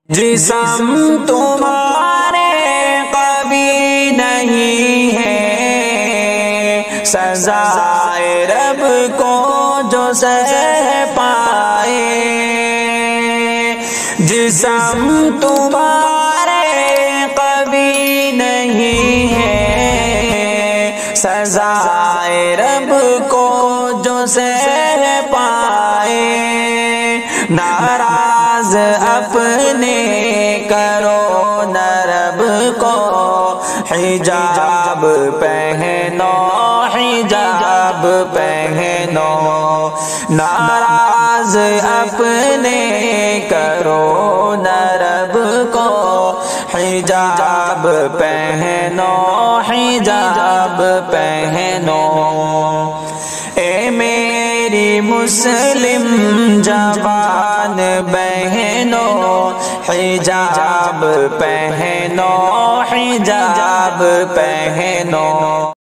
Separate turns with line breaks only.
جسم تمہارے کبھی نہیں ہے، سزائے رب کو جو سہ پائے۔ جسم تمہارے کبھی نہیں ہے، سزائے رب کو جو سہ پائے۔ ناراض اپنے کرو نہ رب کو، حجاب پہنو حجاب پہنو۔ ناراض اپنے کرو نہ رب کو، حجاب پہنو حجاب پہنو۔ اے میری مسلم جوان بہنوں، حجاب پہنو حجاب پہنو۔